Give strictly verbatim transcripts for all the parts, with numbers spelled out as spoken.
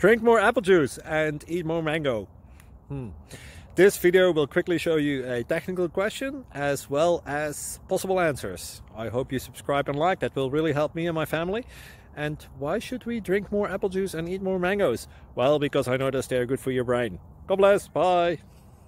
Drink more apple juice and eat more mango. Hmm. This video will quickly show you a technical question as well as possible answers. I hope you subscribe and like, that will really help me and my family. And why should we drink more apple juice and eat more mangoes? Well, because I noticed they're good for your brain. God bless, bye!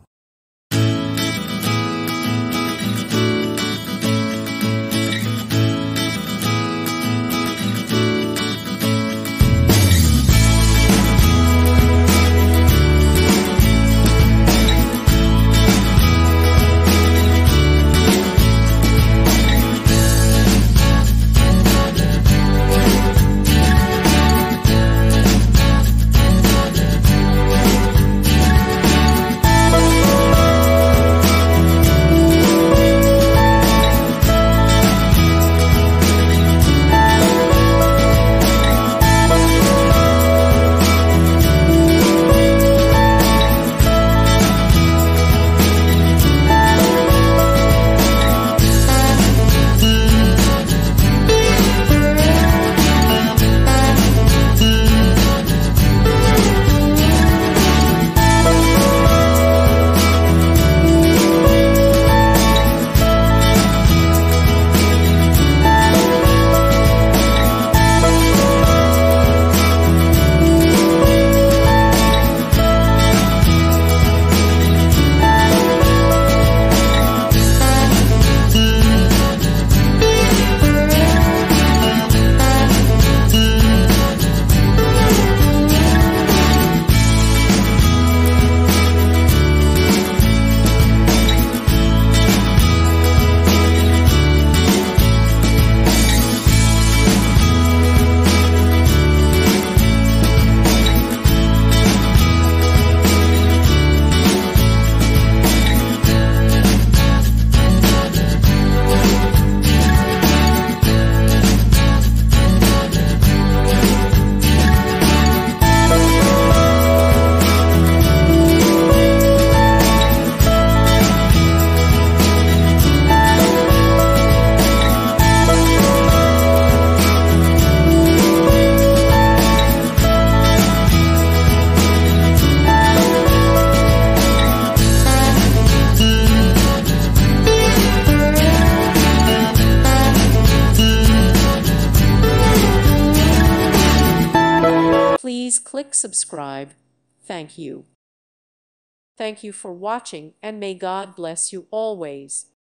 Please click subscribe. Thank you. Thank you for watching, and may God bless you always.